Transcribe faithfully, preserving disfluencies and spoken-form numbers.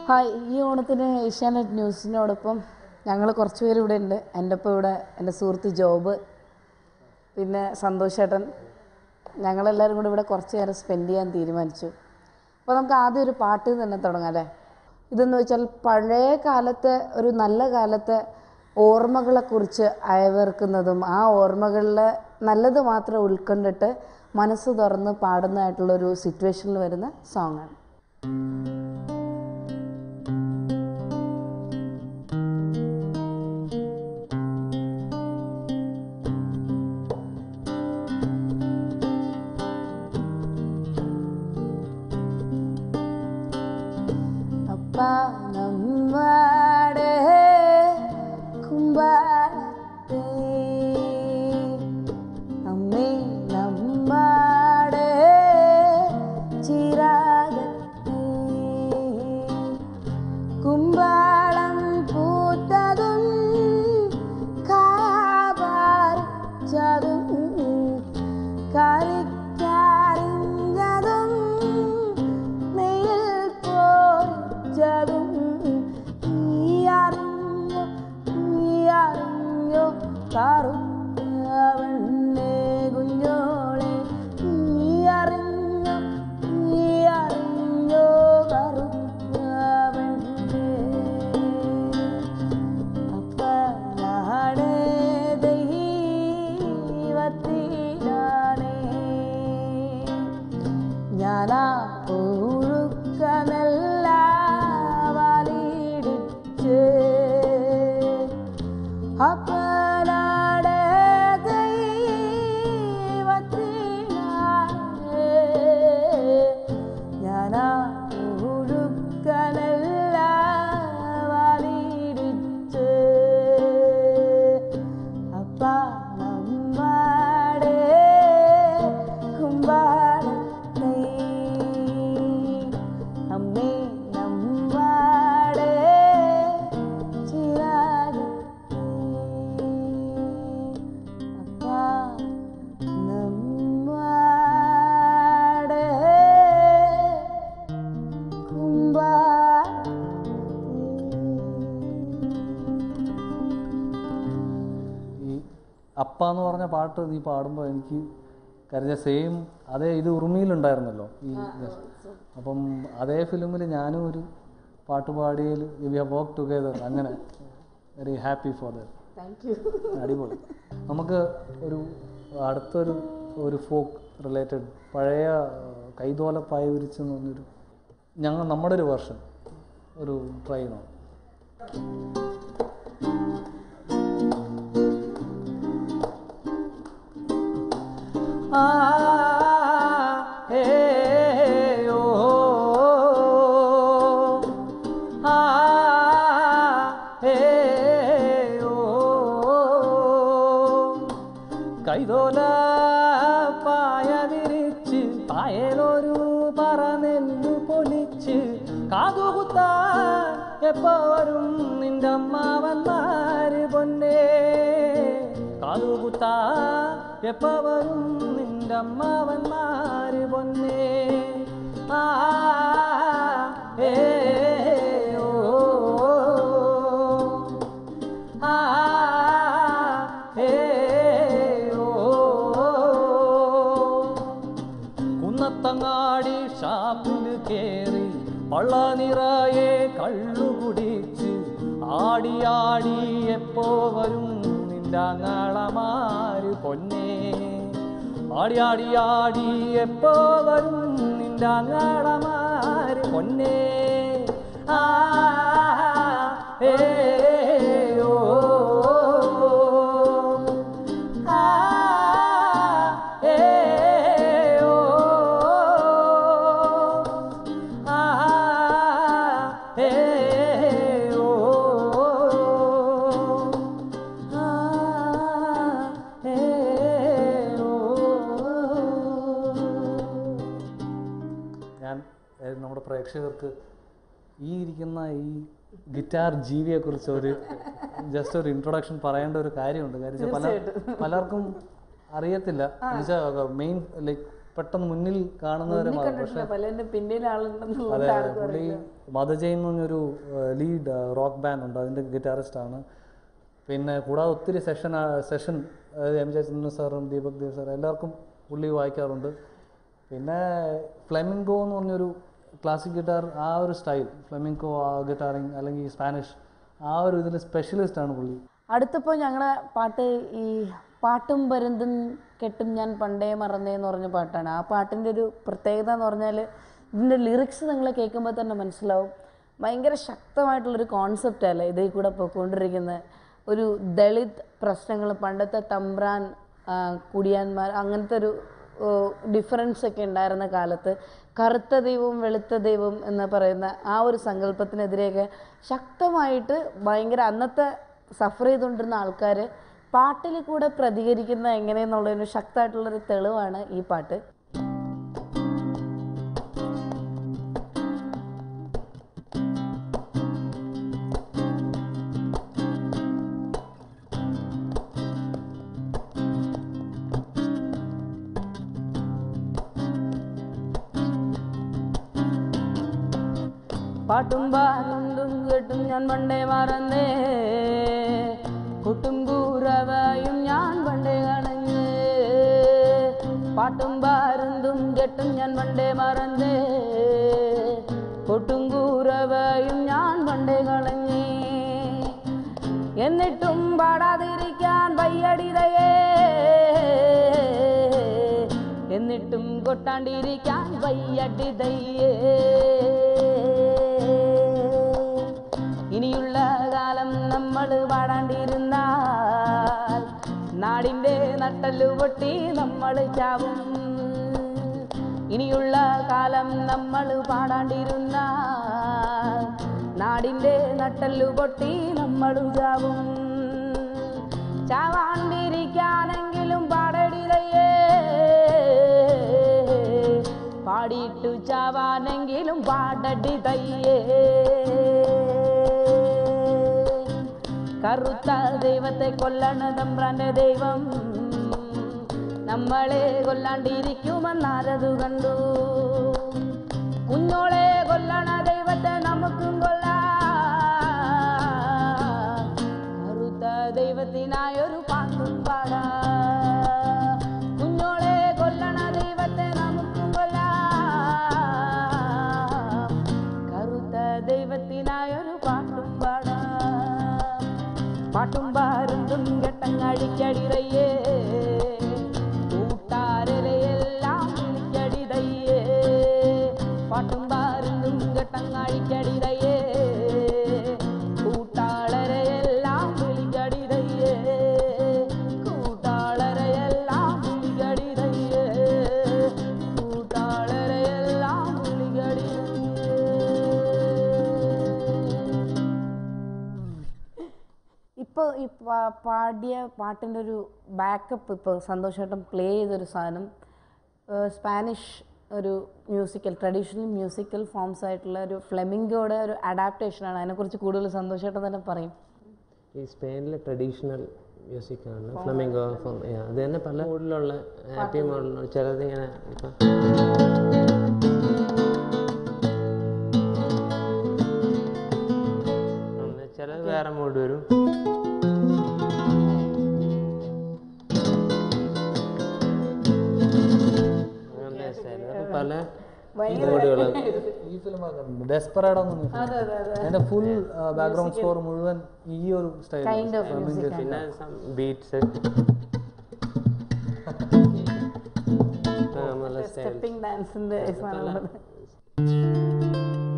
Hi, ഈ ഓണത്തിന് ഏഷ്യാനെറ്റ് ന്യൂസിനോടൊപ്പം ഞങ്ങൾ കുറച്ച് പേര് ഇവിടെ ഉണ്ട്. എൻ്റെ ഒപ്പം ഇവിടെ എൻ്റെ സുഹൃത്ത് ജോബ്, പിന്നെ സന്തോഷ് ചേട്ടൻ, ഞങ്ങളെല്ലാവരും കൂടി ഇവിടെ കുറച്ച് നേരം സ്പെൻഡ് ചെയ്യാൻ തീരുമാനിച്ചു. അപ്പോൾ നമുക്ക് ആദ്യം ഒരു പാട്ട് തന്നെ തുടങ്ങാം അല്ലേ? ഇതെന്ന് വെച്ചാൽ പഴയ കാലത്തെ ഒരു നല്ല കാലത്തെ ഓർമ്മകളെക്കുറിച്ച് അയവിറക്കുന്നതും ആ ഓർമ്മകളിൽ നല്ലത് മാത്രം ഉൾക്കൊണ്ടിട്ട് മനസ്സ് തുറന്ന് പാടുന്നതായിട്ടുള്ളൊരു സിറ്റുവേഷനിൽ വരുന്ന സോങ്ങാണ്. നമ്മടെ കുമ്പാളത്തെ അമ്മേ നമ്മടെ ചിരാഗത്തെ കുമ്പാളം പൂത്തതും കാപറിച്ചതും കറിക്കരിഞ്ഞതും നെയ്യിൽ പോരിച്ചതും കറുത്തവണ്ണേ കുഞ്ഞോളെ നീ അറിഞ്ഞോ നീ അറിഞ്ഞോ കറുത്തവണ്ണേ അപ്പനാണേ ദൈവത്തിനാണേ ഞാനാ ഒഴുക്കനല്ല വലിടിച്ച് അപ്പ അപ്പ എന്ന് പറഞ്ഞ പാട്ട് നീ പാടുമ്പോൾ എനിക്ക് കരുതിയ സെയിം അതേ ഇത് ഉറുമിയിലുണ്ടായിരുന്നല്ലോ ഈ. അപ്പം അതേ ഫിലിമിൽ ഞാനും ഒരു പാട്ട് പാടിയതിൽ വി ഹാവ് വർക്ക് ടുഗെദർ. അങ്ങനെ very happy for that. Thank you. അടിപൊളി. നമുക്ക് ഒരു അടുത്തൊരു ഒരു ഫോക്ക് റിലേറ്റഡ് പഴയ കൈതോലപ്പായ വിരിച്ചെന്ന് പറഞ്ഞൊരു ഞങ്ങൾ നമ്മുടെ ഒരു വെർഷൻ ഒരു ട്രൈ ചെയ്യണം. ആ ഹേ ഓ ആ ഹേ ഓ കൈതോല പായ വിരിച്ച് പായലൊരു പറനെല്ലു പൊലിച്ച് കാതുകുത്താൻ എപ്പോ വരും നിന്റെ അമ്മാവന്മാര് പൊന്നേ കാതുകുത്താ എപ്പോ വരും നിന്റെ അമ്മാവന്മാര് പൊന്നേ ആ ഹേ ഓ ആ ഹേ ഓ കുന്നത്തങ്ങാടി ഷാപ്പിൽ കേറി പള്ള നിറയെ കള്ളു കുടിച്ച് ആടിയാടി എപ്പോ വരും നിന്റങ്ങളമാര് പൊന്നേ ആടിയാടിയാടി എപ്പോ വരും നിന്റങ്ങളമാര് പൊന്നേ ആ ഹേ ഓ ആ ഹേ ഓ ആ ഹേ ഓ നമ്മുടെ പ്രേക്ഷകർക്ക് ഈ ഇരിക്കുന്ന ഈ ഗിറ്റാർ ജീവിയെക്കുറിച്ച് ഒരു ജസ്റ്റ് ഒരു ഇൻട്രൊഡക്ഷൻ പറയേണ്ട ഒരു കാര്യമുണ്ട്. കാര്യം പല പലർക്കും അറിയത്തില്ല. എന്നുവെച്ചാൽ മെയിൻ ലൈക്ക് പെട്ടെന്ന് മുന്നിൽ കാണുന്നവരെ മാറും. പക്ഷേ പലരുടെ പിന്നിൽ ആളുണ്ടെന്നുള്ള അതെ പുള്ളി മദജയ് എന്ന് പറഞ്ഞൊരു ലീഡ് റോക്ക് ബാൻഡ് ഉണ്ട്, അതിൻ്റെ ഗിറ്റാറിസ്റ്റാണ്. പിന്നെ കൂടാതെ ഒത്തിരി സെഷൻ സെഷൻ എം ജയചന്ദ്രൻ സാറും ദീപക് ദേവ് സാർ എല്ലാവർക്കും പുള്ളി വായിക്കാറുണ്ട്. പിന്നെ ഫ്ലെമിംഗോ എന്ന് പറഞ്ഞൊരു ക്ലാസിക് ഗിറ്റാർ, ആ ഒരു സ്റ്റൈൽ ഫ്ലെമിംഗോ ഗിറ്റാറിങ് അല്ലെങ്കിൽ സ്പാനിഷ് ആ ഒരു ഇതിൽ സ്പെഷ്യലിസ്റ്റാണ് പുള്ളി. അടുത്തപ്പോൾ ഞങ്ങളുടെ പാട്ട് ഈ പാട്ടും പരുന്തും കെട്ടും ഞാൻ പണ്ടേ മറന്നേന്ന് പറഞ്ഞ പാട്ടാണ്. ആ പാട്ടിൻ്റെ ഒരു പ്രത്യേകത എന്ന് പറഞ്ഞാൽ ഇതിൻ്റെ ലിറിക്സ് നിങ്ങൾ കേൾക്കുമ്പോൾ തന്നെ മനസ്സിലാവും, ഭയങ്കര ശക്തമായിട്ടുള്ളൊരു കോൺസെപ്റ്റല്ലേ ഇതിൽ കൂടെ പോയിക്കൊണ്ടിരിക്കുന്നത്. ഒരു ദളിത് പ്രശ്നങ്ങൾ, പണ്ടത്തെ തമ്പ്രാൻ കുടിയാന്മാർ, അങ്ങനത്തെ ഒരു ഡിഫറൻസ് ഒക്കെ ഉണ്ടായിരുന്ന കാലത്ത് കറുത്ത ദൈവവും വെളുത്ത ദൈവം എന്ന് പറയുന്ന ആ ഒരു സങ്കല്പത്തിനെതിരെയൊക്കെ ശക്തമായിട്ട് ഭയങ്കര അന്നത്തെ സഫർ ചെയ്തുകൊണ്ടിരുന്ന ആൾക്കാർ പാട്ടിൽ കൂടെ പ്രതികരിക്കുന്ന എങ്ങനെയെന്നുള്ളൊരു ശക്തമായിട്ടുള്ളൊരു തെളിവാണ് ഈ പാട്ട്. പാട്ടും പാട്ടും കേട്ടും ഞാൻ പണ്ടേ മറന്നേ, കുട്ടും കൂറവയും ഞാൻ പണ്ടേ കളഞ്ഞ്. പാട്ടും പാരുന്തും കേട്ടും ഞാൻ പണ്ടേ മറന്നേ, കുട്ടും കൂറവയും ഞാൻ പണ്ടേ കളഞ്ഞ്. എന്നിട്ടും പാടാതിരിക്കാൻ വയ്യടിതയേ, എന്നിട്ടും കൊട്ടാണ്ടിരിക്കാൻ വയ്യടിതയേ. ഇനിയുള്ള കാലം നമ്മൾ പാടാണ്ടിരുന്നാൽ നാടിൻ്റെ നട്ടല് പൊട്ടി നമ്മൾ ചാവും. ഇനിയുള്ള കാലം നമ്മൾ പാടാണ്ടിരുന്നാൽ നാടിൻ്റെ നട്ടല് പൊട്ടി നമ്മൾ ചാവും. ചാവാണ്ടിരിക്കാനെങ്കിലും പാടടിതയേ, പാടിയിട്ടു ചാവാനെങ്കിലും പാടടിതയേ. കറുത്ത ദൈവത്തെ കൊല്ലണ തമ്പ്രാന്റെ ദൈവം നമ്മളെ കൊല്ലാണ്ടിരിക്കുമെന്നാരതു കണ്ടു. കുഞ്ഞോളെ കൊല്ലണ ദൈവത്തെ നമുക്കും കൊല്ലാം, കറുത്ത ദൈവത്തിനായൊരു പാട്ടും പാടാം. കുഞ്ഞോളെ കൊല്ലണ ദൈവത്തെ നമുക്കും കൊല്ലാം, കറുത്ത ദൈവത്തിനായൊരു പാട്ടും പാടാം. പാട്ടും പാരുന്തും കെട്ടങ്ങടിക്കടിതയ്യേ, കൂട്ടാരലയെല്ലാം വിളിക്കടിതയ്യേ. പാട്ടും പാരുന്തും കെട്ടങ്ങടിക്കടിതയ്യേ, കൂട്ടാളരെയെല്ലാം വിളിക്കടിതയ്യേ, കൂട്ടാളരെയെല്ലാം വിളിക്കടിതയ്യേ, കൂട്ടാളരെയെല്ലാം വിളിക്കടിതയ്യേ. ഇപ്പോൾ ഈ പാടിയ പാട്ടിൻ്റെ ഒരു ബാക്കപ്പ് ഇപ്പോൾ സന്തോഷമായിട്ടും പ്ലേ ചെയ്തൊരു സാധനം സ്പാനിഷ് ഒരു മ്യൂസിക്കൽ ട്രഡീഷണൽ മ്യൂസിക്കൽ ഫോംസ് ആയിട്ടുള്ള ഒരു ഫ്ലെമിംഗോയുടെ ഒരു അഡാപ്റ്റേഷനാണ്. അതിനെക്കുറിച്ച് കൂടുതൽ സന്തോഷമായിട്ട് തന്നെ പറയും. ഈ സ്പെയിനിലെ ട്രഡീഷണൽ മ്യൂസിക്കാണ് ഫ്ലെമിംഗോ. അത് തന്നെ പല മോഡിലുള്ള ഹാപ്പി മോഡിലുള്ള ചിലത് ഇങ്ങനെ ഇപ്പം ചിലത് വേറെ മോഡ് വരും. അങ്ങനത്തെ സ്റ്റൈൽ പല മോഡുകളും. ഈ ഫിലിം ഡെസ്പെറാഡോ എന്ന് പറഞ്ഞ അതിന്റെ ഫുൾ ബാക്ക്ഗ്രൗണ്ട് സ്കോർ മുഴുവൻ ഈ ഒരു സ്റ്റൈൽ, പിന്നെ ബീറ്റ്സ് സ്റ്റെപ്പിംഗ് ഡാൻസിന്റെ